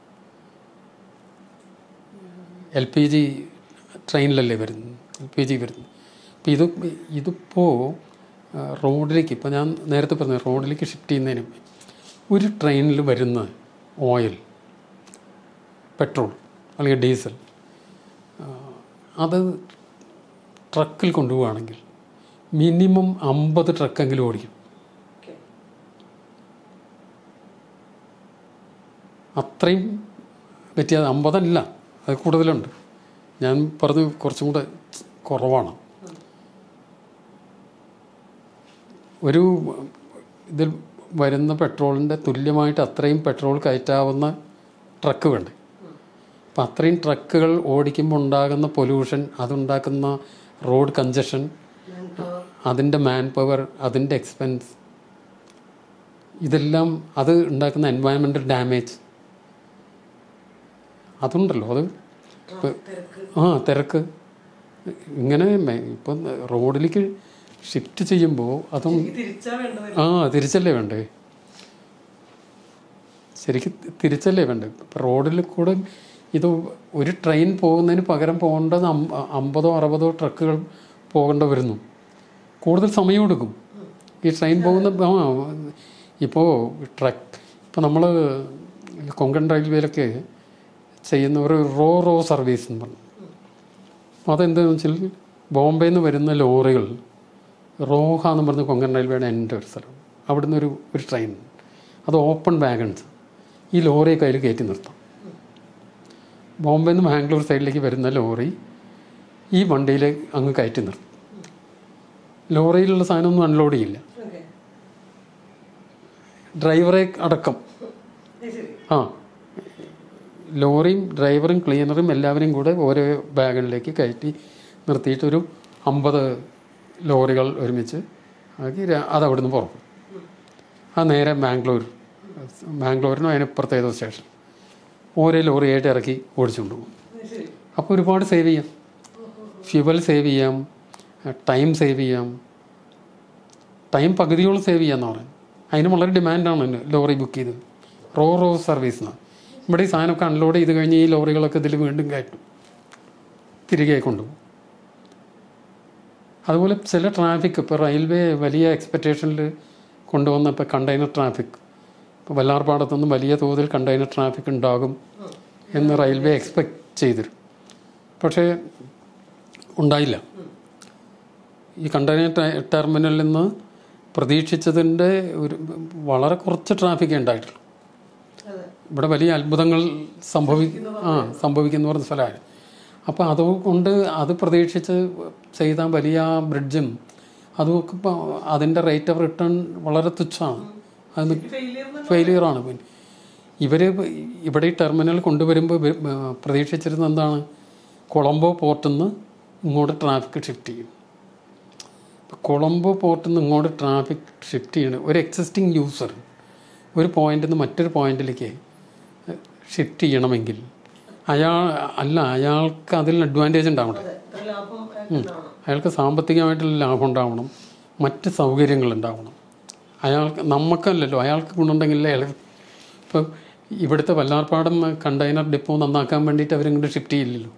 എൽ പി ജി ട്രെയിനിലല്ലേ വരുന്നത്, എൽ പി ജി വരുന്നത്. അപ്പോൾ ഇത് ഇതിപ്പോൾ റോഡിലേക്ക്, ഇപ്പോൾ ഞാൻ നേരത്തെ പറഞ്ഞ റോഡിലേക്ക് ഷിഫ്റ്റ് ചെയ്യുന്നതിന് ഒരു ട്രെയിനിൽ വരുന്ന ഓയിൽ, പെട്രോൾ അല്ലെങ്കിൽ ഡീസൽ, അത് ട്രക്കിൽ കൊണ്ടുപോവുകയാണെങ്കിൽ മിനിമം അമ്പത് ട്രക്കെങ്കിലും ഓടിക്കും. അത്രയും വ്യത്യാസം. അമ്പതല്ല, അത് കൂടുതലുണ്ട്. ഞാൻ പറഞ്ഞു കുറച്ചും കൂടെ കുറവാണ്. ഒരു ഇതിൽ വരുന്ന പെട്രോളിൻ്റെ തുല്യമായിട്ട് അത്രയും പെട്രോൾ കയറ്റാവുന്ന ട്രക്ക് വേണ്ടേ. അപ്പം അത്രയും ട്രക്കുകൾ ഓടിക്കുമ്പോൾ ഉണ്ടാകുന്ന പൊല്യൂഷൻ, അതുണ്ടാക്കുന്ന റോഡ് കഞ്ചഷൻ, അതിൻ്റെ മാൻ പവർ, അതിൻ്റെ എക്സ്പെൻസ്, ഇതെല്ലാം അത് ഉണ്ടാക്കുന്ന എൻവയൺമെൻറ്റൽ ഡാമേജ് അതുണ്ടല്ലോ. അത് ആ തിരക്ക് ഇങ്ങനെ ഇപ്പം റോഡിലേക്ക് ഷിഫ്റ്റ് ചെയ്യുമ്പോൾ അതും ആ തിരിച്ചല്ലേ വേണ്ടേ, ശരിക്കും തിരിച്ചല്ലേ വേണ്ടേ. ഇപ്പം റോഡിൽ കൂടെ ഇത് ഒരു ട്രെയിൻ പോകുന്നതിന് പകരം പോകേണ്ടത് അമ്പതോ അറുപതോ ട്രക്കുകൾ പോകേണ്ട വരുന്നു. കൂടുതൽ സമയം എടുക്കും. ഈ ട്രെയിൻ പോകുന്ന ആ ഇപ്പോൾ ട്രക്ക് ഇപ്പോൾ നമ്മൾ കൊങ്കൺ റെയിൽവേയിലൊക്കെ ചെയ്യുന്ന ഒരു റോ റോ സർവീസ് എന്ന് പറഞ്ഞു. അതെന്താണെന്ന് വെച്ചാൽ ബോംബെയിൽ നിന്ന് വരുന്ന ലോറികൾ റോഹ എന്ന് പറഞ്ഞ കൊങ്കൺ റെയിൽവേയുടെ എൻ്റെ ഒരു സ്ഥലം, അവിടുന്ന് ഒരു ഒരു ട്രെയിൻ, അത് ഓപ്പൺ വാഗൺസ്, ഈ ലോറിയെ കയ്യിൽ കയറ്റി നിർത്താം. ബോംബെയിൽ നിന്ന് ബാംഗ്ലൂർ സൈഡിലേക്ക് വരുന്ന ലോറി ഈ വണ്ടിയിൽ അങ്ങ് കയറ്റി നിർത്തും. ലോറിയിലുള്ള സാധനമൊന്നും അൺലോഡ് ചെയ്യില്ല, ഡ്രൈവറെ അടക്കം. ആ ലോറിയും ഡ്രൈവറും ക്ലീനറും എല്ലാവരെയും കൂടെ ഓരോ വാഗണിലേക്ക് കയറ്റി നിർത്തിയിട്ടൊരു അമ്പത് ലോറികൾ ഒരുമിച്ച് ആക്കി അത് അവിടുന്ന് പുറക്കും. ആ നേരെ ബാംഗ്ലൂർ ബാംഗ്ലൂരിനും അതിനപ്പുറത്ത് ഏതോ സ്റ്റേഷൻ ഓരോ ലോറിയായിട്ട് ഇറക്കി ഓടിച്ചുകൊണ്ട് പോകും. അപ്പോൾ ഒരുപാട് സേവ് ചെയ്യാം, ഫ്യൂവൽ സേവ് ചെയ്യാം, ടൈം സേവ് ചെയ്യാം. ടൈം പകുതിയോളം സേവ് ചെയ്യാമെന്ന് പറയാം. അതിന് വളരെ ഡിമാൻഡാണ് ലോറി ബുക്ക് ചെയ്ത് റോ റോ സർവീസിന്. ഇവിടെ ഈ സാധനമൊക്കെ അൺലോഡ് ചെയ്ത് കഴിഞ്ഞ് ഈ ലോറികളൊക്കെ ഇതിൽ വീണ്ടും കയറ്റും, തിരികെ കൊണ്ടുപോകും. അതുപോലെ ചില ട്രാഫിക് ഇപ്പോൾ റെയിൽവേ വലിയ എക്സ്പെക്റ്റേഷനിൽ കൊണ്ടുവന്ന ഇപ്പോൾ കണ്ടെയ്നർ ട്രാഫിക്, ഇപ്പോൾ വല്ലാർപാടത്തുനിന്ന് വലിയ തോതിൽ കണ്ടെയ്നർ ട്രാഫിക് ഉണ്ടാകും എന്ന് റെയിൽവേ എക്സ്പെക്റ്റ് ചെയ്തിരുന്നു. പക്ഷേ ഉണ്ടായില്ല. ഈ കണ്ടെയ്നർ ടെർമിനലിൽ നിന്ന് പ്രതീക്ഷിച്ചതിൻ്റെ ഒരു വളരെ കുറച്ച് ട്രാഫിക്കേ ഉണ്ടായിട്ടുള്ളൂ. ഇവിടെ വലിയ അത്ഭുതങ്ങൾ സംഭവി ആ സംഭവിക്കുന്ന പറഞ്ഞ സ്ഥലമാണ്. അപ്പോൾ അതുകൊണ്ട് അത് പ്രതീക്ഷിച്ച് ചെയ്ത വലിയ ബ്രിഡ്ജും അതുമൊക്കെ ഇപ്പോൾ അതിൻ്റെ റേറ്റ് ഓഫ് റിട്ടേൺ വളരെ തുച്ഛമാണ്, അത് ഫെയിലിയറാണ്. പിന്നെ ഇവർ ഇവിടെ ഈ ടെർമിനൽ കൊണ്ടുവരുമ്പോൾ പ്രതീക്ഷിച്ചിരുന്നത് എന്താണ്, കൊളംബോ പോർട്ടിൽ നിന്ന് ഇങ്ങോട്ട് ട്രാഫിക് ഷിഫ്റ്റ് ചെയ്യും. കൊളംബോ പോർട്ടിൽ നിന്ന് ഇങ്ങോട്ട് ട്രാഫിക് ഷിഫ്റ്റ് ചെയ്യണം. ഒരു എക്സിസ്റ്റിംഗ് യൂസർ ഒരു പോയിന്റിൽ നിന്ന് മറ്റൊരു പോയിന്റിലേക്ക് ഷിഫ്റ്റ് ചെയ്യണമെങ്കിൽ അയാൾ അല്ല അയാൾക്ക് അതിൽ അഡ്വാൻറ്റേജ് ഉണ്ടാവണം, അയാൾക്ക് സാമ്പത്തികമായിട്ടുള്ള ലാഭം ഉണ്ടാവണം, മറ്റ് സൗകര്യങ്ങൾ ഉണ്ടാവണം. അയാൾക്ക് നമുക്കല്ലല്ലോ, അയാൾക്ക് ഗുണമുണ്ടെങ്കിലേ അയാൾ. ഇപ്പം ഇവിടുത്തെ വല്ലാർപാടം കണ്ടെയ്നർ ഡിപ്പോ നന്നാക്കാൻ വേണ്ടിയിട്ട് അവരിങ്ങോട്ട് ഷിഫ്റ്റ് ചെയ്യില്ലല്ലോ.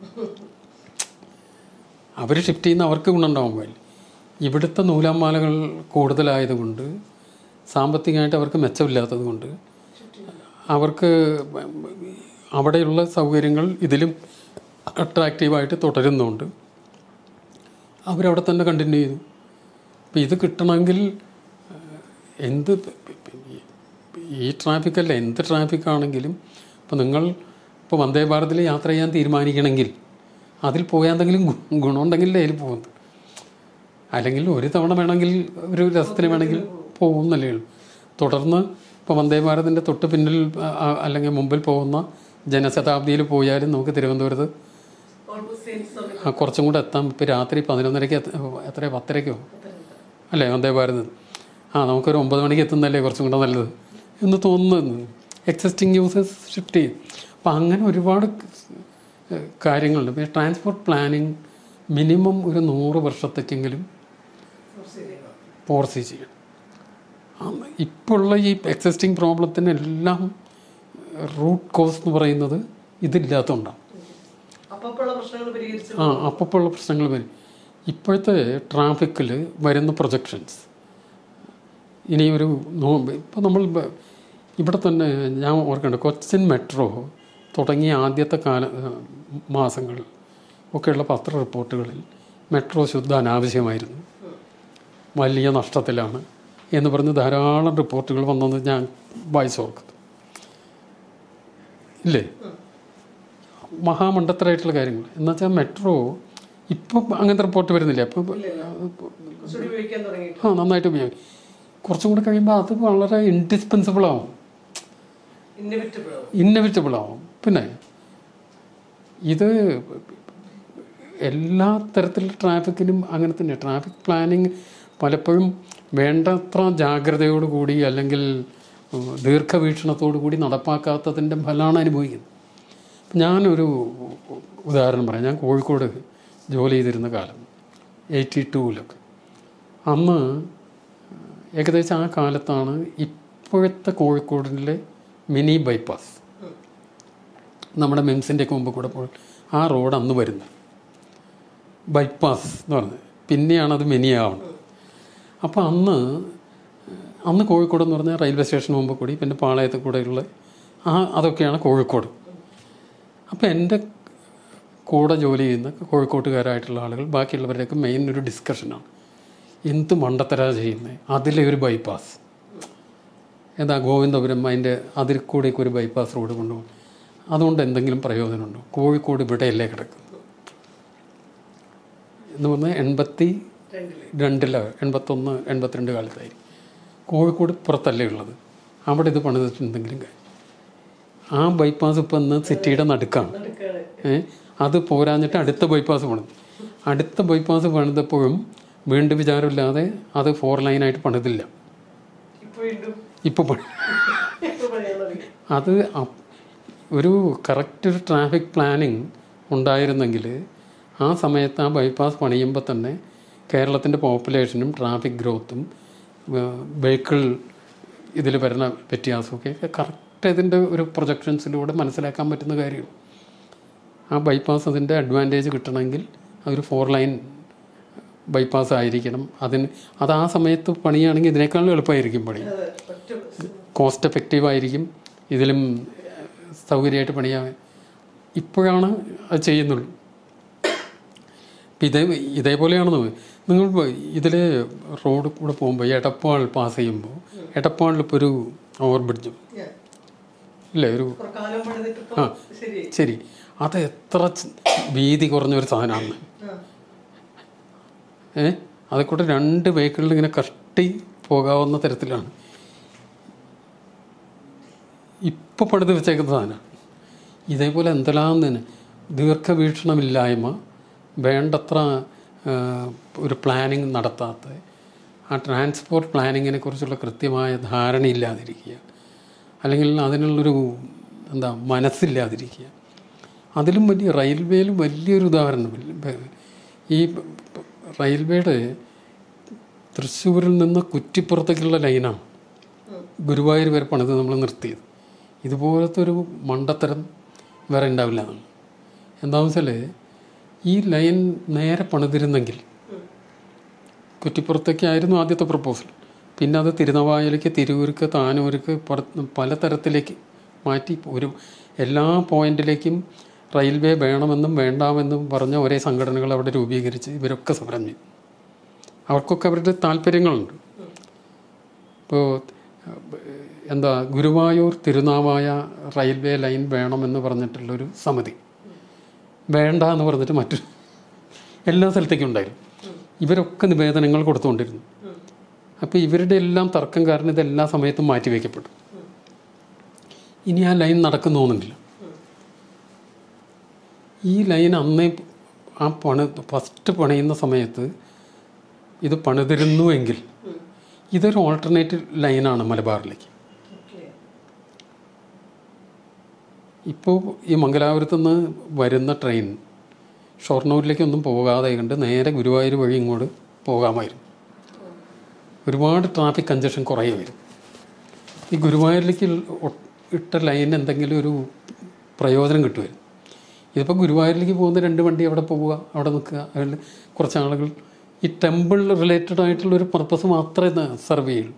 അവർ ഷിഫ്റ്റ് ചെയ്യുന്ന അവർക്ക് ഗുണമുണ്ടാകുമ്പോൾ ഇവിടുത്തെ നൂലാമാലകൾ കൂടുതലായതുകൊണ്ട് സാമ്പത്തികമായിട്ട് അവർക്ക് മെച്ചമില്ലാത്തത് കൊണ്ട് അവർക്ക് അവിടെയുള്ള സൗകര്യങ്ങൾ ഇതിലും അട്രാക്റ്റീവായിട്ട് തുടരുന്നുണ്ട് അവരവിടെ തന്നെ കണ്ടിന്യൂ ചെയ്തു. അപ്പം ഇത് കിട്ടണമെങ്കിൽ എന്ത് ഈ ട്രാഫിക്കല്ല, എന്ത് ട്രാഫിക്കാണെങ്കിലും ഇപ്പോൾ നിങ്ങൾ ഇപ്പോൾ വന്ദേ ഭാരതിൽ യാത്ര ചെയ്യാൻ തീരുമാനിക്കണമെങ്കിൽ അതിൽ പോയാൽ എന്തെങ്കിലും ഗുണമുണ്ടെങ്കിലേ അതിൽ പോകുന്നത്. അല്ലെങ്കിൽ ഒരു തവണ വേണമെങ്കിൽ ഒരു രസത്തിന് വേണമെങ്കിൽ പോകുന്നല്ലേ ഉള്ളൂ. തുടർന്ന് ഇപ്പോൾ വന്ദേ ഭാരതിൻ്റെ തൊട്ട് പിന്നിൽ അല്ലെങ്കിൽ മുമ്പിൽ പോകുന്ന ജനശതാബ്ദിയിൽ പോയാലും നമുക്ക് തിരുവനന്തപുരത്ത് കുറച്ചും കൂടെ എത്താം. ഇപ്പോൾ രാത്രി പതിനൊന്നരയ്ക്ക് എത്ര പത്തരയ്ക്കോ അല്ലേ വന്ദേ ഭാരത്, ആ നമുക്കൊരു ഒമ്പത് മണിക്ക് എത്തുന്നതല്ലേ കുറച്ചും കൂടെ നല്ലത് എന്ന് തോന്നുന്നു. എക്സിസ്റ്റിംഗ് യൂസേഴ്സ് ഷിഫ്റ്റ് ചെയ്യും. അപ്പം അങ്ങനെ ഒരുപാട് കാര്യങ്ങളുണ്ട്. പിന്നെ ട്രാൻസ്പോർട്ട് പ്ലാനിങ് മിനിമം ഒരു നൂറ് വർഷത്തേക്കെങ്കിലും ഫോർസി ചെയ്യണം. ഇപ്പോൾ ഉള്ള ഈ എക്സിസ്റ്റിംഗ് പ്രോബ്ലത്തിനെല്ലാം റൂട്ട് കോസ് എന്ന് പറയുന്നത് ഇതില്ലാത്തതുകൊണ്ടാണ്. ആ അപ്പോൾ ഉള്ള പ്രശ്നങ്ങൾ വരും. ഇപ്പോഴത്തെ ട്രാഫിക്കിൽ വരുന്ന പ്രൊജക്ഷൻസ് ഇനി ഒരു ഇപ്പോൾ നമ്മൾ ഇവിടെ തന്നെ ഞാൻ ഓർക്കുന്നുണ്ട്, കൊച്ചിൻ മെട്രോ തുടങ്ങിയ ആദ്യത്തെ കാല മാസങ്ങളിൽ ഒക്കെയുള്ള പത്ര റിപ്പോർട്ടുകളിൽ മെട്രോ ശുദ്ധ അനാവശ്യമായിരുന്നു, വലിയ നഷ്ടത്തിലാണ് എന്ന് പറഞ്ഞ് ധാരാളം റിപ്പോർട്ടുകൾ വന്നത് ഞാൻ വായിച്ചു ഓർക്കുന്നു. ഇല്ലേ, മഹാമണ്ഡത്തരായിട്ടുള്ള കാര്യങ്ങൾ. എന്നുവെച്ചാൽ മെട്രോ ഇപ്പം അങ്ങനത്തെ റിപ്പോർട്ട് വരുന്നില്ല. അപ്പം ആ നന്നായിട്ട് ഉപയോഗിക്കും. കുറച്ചും കൂടെ കഴിയുമ്പോൾ അത് വളരെ ഇൻഡിസ്പെൻസിബിൾ ആവും, ഇന്നവിറ്റബിൾ ആവും. പിന്നെ ഇത് എല്ലാ തരത്തിലുള്ള ട്രാഫിക്കിനും അങ്ങനെ തന്നെ. ട്രാഫിക് പ്ലാനിങ് പലപ്പോഴും വേണ്ടത്ര ജാഗ്രതയോടു കൂടി അല്ലെങ്കിൽ ദീർഘവീക്ഷണത്തോടു കൂടി നടപ്പാക്കാത്തതിൻ്റെ ഫലമാണ് അനുഭവിക്കുന്നത്. ഞാനൊരു ഉദാഹരണം പറയാം. ഞാൻ കോഴിക്കോട് ജോലി ചെയ്തിരുന്ന കാലം എയ്റ്റി ടൂവിലൊക്കെ, അന്ന് ഏകദേശം ആ കാലത്താണ് ഇപ്പോഴത്തെ കോഴിക്കോടിലെ മിനി ബൈപ്പാസ്, നമ്മുടെ മിംസിൻ്റെയൊക്കെ മുമ്പ് കൂടെ പോയി ആ റോഡ് അന്ന് വരുന്നത് ബൈപ്പാസ് എന്ന് പറഞ്ഞത്. പിന്നെയാണ് അത് മിനി ആവുന്നത്. അപ്പോൾ അന്ന് അന്ന് കോഴിക്കോട് എന്ന് പറഞ്ഞാൽ റെയിൽവേ സ്റ്റേഷന് മുമ്പ് കൂടി പിന്നെ പാളയത്തിൽ കൂടെയുള്ള ആ അതൊക്കെയാണ് കോഴിക്കോട്. അപ്പോൾ എൻ്റെ കൂടെ ജോലി ചെയ്യുന്ന കോഴിക്കോട്ടുകാരായിട്ടുള്ള ആളുകൾ ബാക്കിയുള്ളവരുടെയൊക്കെ മെയിൻ ഒരു ഡിസ്കഷനാണ്, എന്ത് മണ്ടത്തരാ ചെയ്യുന്നത്, അതിലെ ഒരു ബൈപ്പാസ് എന്താ ഗോവിന്ദപുരം അതിൻ്റെ അതിൽ കൂടെയൊക്കെ ഒരു ബൈപ്പാസ് റോഡ് കൊണ്ടുപോകും, അതുകൊണ്ട് എന്തെങ്കിലും പ്രയോജനമുണ്ടോ? കോഴിക്കോട് ഇവിടെയല്ലേ കിടക്കുന്നത് എന്ന് പറഞ്ഞാൽ എൺപത്തി രണ്ടിലോ എൺപത്തൊന്ന് എൺപത്തിരണ്ട് കാലത്തായി കോഴിക്കോട് പുറത്തല്ലേ ഉള്ളത്, അവിടെ ഇത് പണിതിട്ടുണ്ടെങ്കിലും കാര്യം. ആ ബൈപ്പാസ് ഇപ്പം ഇന്ന് സിറ്റിയുടെ നടുക്കാണ്. ഏ അത് പോരാഞ്ഞിട്ട് അടുത്ത ബൈപ്പാസ് പണിത്, അടുത്ത ബൈപ്പാസ് പണിതപ്പോഴും വീണ്ടും വിചാരമില്ലാതെ അത് ഫോർ ലൈനായിട്ട് പണിതില്ല, ഇപ്പോൾ പണി. അത് ഒരു കറക്റ്റ് ഒരു ട്രാഫിക് പ്ലാനിങ് ഉണ്ടായിരുന്നെങ്കിൽ ആ സമയത്ത് ആ ബൈപ്പാസ് പണിയുമ്പോൾ തന്നെ കേരളത്തിൻ്റെ പോപ്പുലേഷനും ട്രാഫിക് ഗ്രോത്തും വെഹിക്കിൾ ഇതിൽ വരുന്ന വ്യത്യാസമൊക്കെ കറക്റ്റ് ഇതിൻ്റെ ഒരു പ്രൊജക്ഷൻസിലൂടെ മനസ്സിലാക്കാൻ പറ്റുന്ന കാര്യമാണ്. ആ ബൈപ്പാസ് അതിൻ്റെ അഡ്വാൻറ്റേജ് കിട്ടണമെങ്കിൽ അതൊരു ഫോർ ലൈൻ ബൈപ്പാസ് ആയിരിക്കണം. അതിന് അത് ആ സമയത്ത് പണിയാണെങ്കിൽ ഇതിനേക്കാളും എളുപ്പമായിരിക്കും പണി, കോസ്റ്റ് എഫക്റ്റീവായിരിക്കും, ഇതിലും സൗകര്യമായിട്ട് പണിയാൻ. ഇപ്പോഴാണ് അത് ചെയ്യുന്നുള്ളൂ. ഇതേ ഇതേപോലെയാണെന്ന് നിങ്ങൾ ഇതിൽ റോഡ് കൂടെ പോകുമ്പോൾ എടപ്പാൾ പാസ് ചെയ്യുമ്പോൾ എടപ്പാളിലിപ്പോൾ ഒരു ഓവർ ബ്രിഡ്ജും ഇല്ലേ, ഒരു ആ ശരി, അത് എത്ര വീതി കുറഞ്ഞൊരു സാധനമാണ്. ഏ അതിൽ കൂടെ രണ്ട് വെഹിക്കിളിൽ ഇങ്ങനെ കഷ്ടി പോകാവുന്ന തരത്തിലാണ് ഇപ്പോൾ പണിത് വെച്ചേക്കുന്ന സാധനം. ഇതേപോലെ എന്തെല്ലാം തന്നെ ദീർഘവീക്ഷണമില്ലായ്മ, വേണ്ടത്ര ഒരു പ്ലാനിങ് നടത്താത്ത, ആ ട്രാൻസ്പോർട്ട് പ്ലാനിങ്ങിനെ കുറിച്ചുള്ള കൃത്യമായ ധാരണയില്ലാതിരിക്കുക, അല്ലെങ്കിൽ അതിനുള്ളൊരു എന്താ മനസ്സില്ലാതിരിക്കുക. അതിലും വലിയ റെയിൽവേയിലും വലിയൊരു ഉദാഹരണം, ഈ റെയിൽവേയുടെ തൃശ്ശൂരിൽ നിന്ന് കുറ്റിപ്പുറത്തേക്കുള്ള ലൈനാണ് ഗുരുവായൂർ വരെ പണിത് നമ്മൾ നിർത്തിയത്. ഇതുപോലത്തെ ഒരു മണ്ടത്തരം വേറെ ഉണ്ടാവില്ല എന്നാണ്. എന്താണെന്ന് വെച്ചാൽ ഈ ലൈൻ നേരെ പണിതിരുന്നെങ്കിൽ, കുറ്റിപ്പുറത്തേക്കായിരുന്നു ആദ്യത്തെ പ്രപ്പോസൽ, പിന്നെ അത് തിരുനവായിലേക്ക്, തിരൂർക്ക്, താനൂർക്ക്, പല തരത്തിലേക്ക് മാറ്റി ഒരു എല്ലാ പോയിന്റിലേക്കും റെയിൽവേ വേണമെന്നും വേണ്ടാമെന്നും പറഞ്ഞ ഒരേ സംഘടനകൾ അവിടെ രൂപീകരിച്ച് ഇവരൊക്കെ സമരം ചെയ്തു. അവർക്കൊക്കെ അവരുടെ താല്പര്യങ്ങളുണ്ട്. ഇപ്പോൾ എന്താ ഗുരുവായൂർ തിരുനാവായ റെയിൽവേ ലൈൻ വേണമെന്ന് പറഞ്ഞിട്ടുള്ളൊരു സമിതി, വേണ്ട എന്ന് പറഞ്ഞിട്ട് മറ്റു എല്ലാ സ്ഥലത്തേക്കും ഉണ്ടായിരുന്നു. ഇവരൊക്കെ നിവേദനങ്ങൾ കൊടുത്തുകൊണ്ടിരുന്നു. അപ്പോൾ ഇവരുടെ എല്ലാം തർക്കം കാരണം ഇതെല്ലാ സമയത്തും മാറ്റിവെക്കപ്പെട്ടു. ഇനി ആ ലൈൻ നടക്കുന്നൊന്നുമില്ല. ഈ ലൈൻ അന്നേ ആ പണി ഫസ്റ്റ് പണിയുന്ന സമയത്ത് ഇത് പണിതിരുന്നുവെങ്കിൽ ഇതൊരു ഓൾട്ടർനേറ്റീവ് ലൈനാണ് മലബാറിലേക്ക്. ഇപ്പോൾ ഈ മംഗലാപുരത്തു നിന്ന് വരുന്ന ട്രെയിൻ ഷൊർണൂരിലേക്കൊന്നും പോകാതെ കണ്ട് നേരെ ഗുരുവായൂർ വഴി ഇങ്ങോട്ട് പോകാമായിരുന്നു. ഒരുപാട് ട്രാഫിക് കഞ്ചക്ഷൻ കുറയുമായിരുന്നു. ഈ ഗുരുവായൂരിലേക്ക് ഇട്ട ലൈൻ എന്തെങ്കിലും ഒരു പ്രയോജനം കിട്ടുമായിരുന്നു. ഇതിപ്പോൾ ഗുരുവായൂരിലേക്ക് പോകുന്ന രണ്ട് വണ്ടി അവിടെ പോവുക, അവിടെ നിൽക്കുക, അതിൽ കുറച്ച് ആളുകൾ ഈ ടെമ്പിൾ റിലേറ്റഡ് ആയിട്ടുള്ളൊരു പർപ്പസ് മാത്രമേ സെർവ് ചെയ്യുള്ളൂ.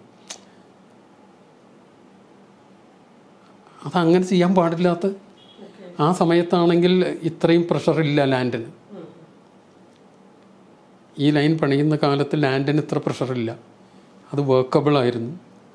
അതങ്ങനെ ചെയ്യാൻ പാടില്ലാത്ത ആ സമയത്താണെങ്കിൽ ഇത്രയും പ്രഷറില്ല ലാൻഡിന്. ഈ ലൈൻ പണിയുന്ന കാലത്ത് ലാൻഡിന് ഇത്ര പ്രഷറില്ല, അത് വർക്കബിളായിരുന്നു.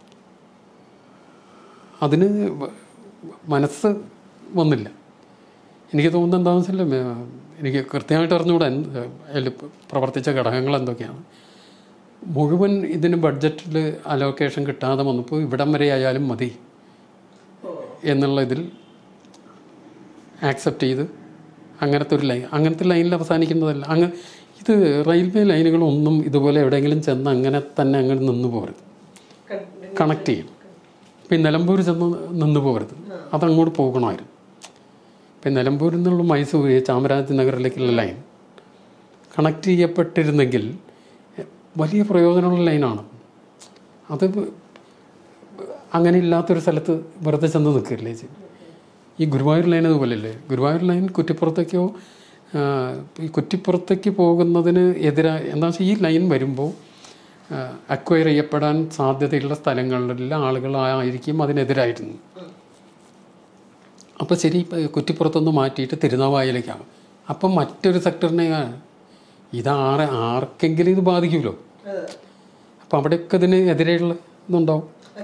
അതിന് മനസ്സ് വന്നില്ല. എനിക്ക് തോന്നുന്നത് എന്താണെന്ന് വെച്ചാൽ, എനിക്ക് കൃത്യമായിട്ട് അറിഞ്ഞുകൂടാ അതിൽ പ്രവർത്തിച്ച ഘടകങ്ങൾ എന്തൊക്കെയാണ്. മുഴുവൻ ഇതിന് ബഡ്ജറ്റിൽ അലോക്കേഷൻ കിട്ടാതെ വന്നപ്പോൾ ഇവിടം വരെ ആയാലും മതി എന്നുള്ള ഇതിൽ ആക്സെപ്റ്റ് ചെയ്ത് അങ്ങനത്തെ ഒരു ലൈൻ, അങ്ങനത്തെ ലൈനിൽ അവസാനിക്കുന്നതല്ല. അങ്ങനെ ഇത് റെയിൽവേ ലൈനുകളൊന്നും ഇതുപോലെ എവിടെയെങ്കിലും ചെന്ന് അങ്ങനെ തന്നെ അങ്ങനെ നിന്ന് പോകരുത്, കണക്ട് ചെയ്യും. ഇപ്പം നിലമ്പൂർ ചെന്ന് നിന്ന് പോകരുത്, അതങ്ങോട്ട് പോകണമായിരുന്നു. ഇപ്പം നിലമ്പൂരിൽ നിന്നുള്ള മൈസൂർ ചാമരാജനഗറിലേക്കുള്ള ലൈൻ കണക്ട് ചെയ്യപ്പെട്ടിരുന്നെങ്കിൽ വലിയ പ്രയോജനമുള്ള ലൈനാണ്. അത് അങ്ങനെ ഇല്ലാത്തൊരു സ്ഥലത്ത് വെറുതെ ചെന്ന് നിൽക്കില്ലേ ചെയ്യും. ഈ ഗുരുവായൂർ ലൈൻ അതുപോലെയല്ലേ. ഗുരുവായൂർ ലൈൻ കുറ്റിപ്പുറത്തേക്കോ ഈ കുറ്റിപ്പുറത്തേക്ക് പോകുന്നതിന് എതിരായി എന്താ വെച്ചാൽ ഈ ലൈൻ വരുമ്പോൾ അക്വയർ ചെയ്യപ്പെടാൻ സാധ്യതയുള്ള സ്ഥലങ്ങളിലെ ആളുകളായിരിക്കും അതിനെതിരായിരുന്നു. അപ്പോൾ ശരി, കുറ്റിപ്പുറത്തൊന്ന് മാറ്റിയിട്ട് തിരുനാവായയിലേക്കാണ്. അപ്പം മറ്റൊരു സെക്ടറിനെ ഇത് ആറ് ആർക്കെങ്കിലും ഇത് ബാധിക്കുമല്ലോ. അപ്പം അവിടെയൊക്കെ ഇതിന് എതിരെയുള്ള ഇതുണ്ടാവും.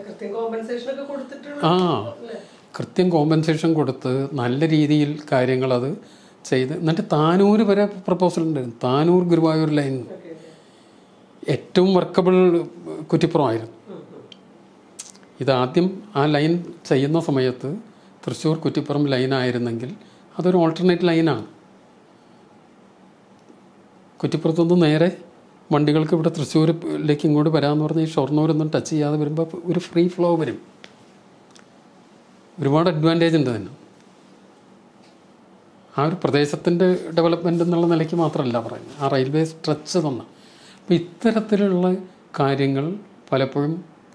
ആ കൃത്യം കോമ്പൻസേഷൻ കൊടുത്ത് നല്ല രീതിയിൽ കാര്യങ്ങളത് ചെയ്ത് എന്നിട്ട് താനൂർ വരെ പ്രപ്പോസൽ ഉണ്ടായിരുന്നു. താനൂർ ഗുരുവായൂർ ലൈൻ ഏറ്റവും വർക്കബിൾ കുറ്റിപ്പുറമായിരുന്നു. ഇതാദ്യം ആ ലൈൻ ചെയ്യുന്ന സമയത്ത് തൃശ്ശൂർ കുറ്റിപ്പുറം ലൈനായിരുന്നെങ്കിൽ അതൊരു ഓൾട്ടർനേറ്റ് ലൈനാണ്. കുറ്റിപ്പുറത്തുനിന്ന് നേരെ വണ്ടികൾക്ക് ഇവിടെ തൃശ്ശൂരിലേക്ക് ഇങ്ങോട്ട് വരാമെന്ന് പറഞ്ഞാൽ ഈ ഷൊർണൂരൊന്നും ടച്ച് ചെയ്യാതെ വരുമ്പോൾ ഒരു ഫ്രീ ഫ്ലോ വരും. ഒരുപാട് അഡ്വാൻറ്റേജ് ഉണ്ട് തന്നെ. ആ ഒരു പ്രദേശത്തിൻ്റെ ഡെവലപ്മെൻ്റ് എന്നുള്ള നിലയ്ക്ക് മാത്രമല്ല പറയുന്നത്, ആ റെയിൽവേ സ്ട്രെച്ച് തന്നെ. അപ്പോൾ ഇത്തരത്തിലുള്ള കാര്യങ്ങൾ പലപ്പോഴും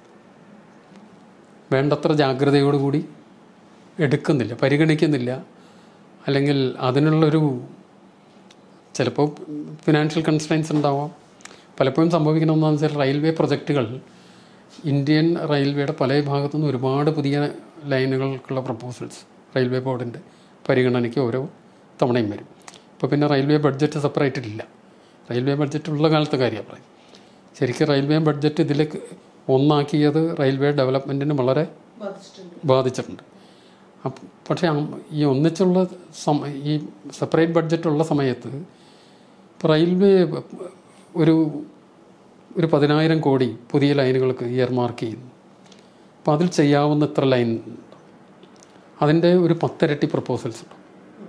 വേണ്ടത്ര ജാഗ്രതയോടുകൂടി എടുക്കുന്നില്ല, പരിഗണിക്കുന്നില്ല. അല്ലെങ്കിൽ അതിനുള്ളൊരു ചിലപ്പോൾ ഫിനാൻഷ്യൽ കൺസ്ട്രെയിൻസ് ഉണ്ടാവാം. പലപ്പോഴും സംഭവിക്കണമെന്ന് വെച്ചാൽ റെയിൽവേ പ്രൊജക്റ്റുകൾ ഇന്ത്യൻ റെയിൽവേയുടെ പല ഭാഗത്തു നിന്ന് ഒരുപാട് പുതിയ ലൈനുകൾക്കുള്ള പ്രപ്പോസൽസ് റെയിൽവേ ബോർഡിൻ്റെ പരിഗണനയ്ക്ക് ഓരോ തവണയും വരും. ഇപ്പോൾ പിന്നെ റെയിൽവേ ബഡ്ജറ്റ് സെപ്പറേറ്റ് ഇല്ല. റെയിൽവേ ബഡ്ജറ്റ് ഉള്ള കാലത്തെ കാര്യമാണ് പറയും. ശരിക്കും റെയിൽവേ ബഡ്ജറ്റ് ഇതിലേക്ക് ഒന്നാക്കിയത് റെയിൽവേ ഡെവലപ്മെൻറ്റിന് വളരെ ബാധിച്ചിട്ടുണ്ട്. അപ്പം പക്ഷേ ഈ ഒന്നിച്ചുള്ള സമ ഈ സെപ്പറേറ്റ് ബഡ്ജറ്റുള്ള സമയത്ത് ഇപ്പോൾ റെയിൽവേ ഒരു ഒരു പതിനായിരം കോടി പുതിയ ലൈനുകൾക്ക് ഇയർ മാർക്ക് ചെയ്യുന്നു. അപ്പോൾ അതിൽ ചെയ്യാവുന്ന ഇത്ര ലൈൻ, അതിൻ്റെ ഒരു പത്തിരട്ടി പ്രപ്പോസൽസ് ഉണ്ട്.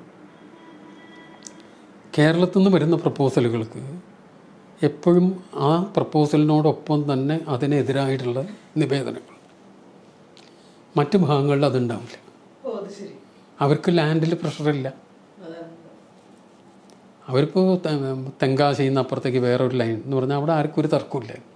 കേരളത്തിൽ നിന്ന് വരുന്ന പ്രപ്പോസലുകൾക്ക് എപ്പോഴും ആ പ്രപ്പോസലിനോടൊപ്പം തന്നെ അതിനെതിരായിട്ടുള്ള നിവേദനങ്ങൾ. മറ്റ് ഭാഗങ്ങളിൽ അതുണ്ടാവില്ല. അവർക്ക് ലാൻഡിൽ പ്രഷറില്ല. അവരിപ്പോൾ തെങ്കാശിയിൽ നിന്ന് അപ്പുറത്തേക്ക് വേറൊരു ലൈൻ എന്ന് പറഞ്ഞാൽ അവിടെ ആർക്കും ഒരു തർക്കമില്ല.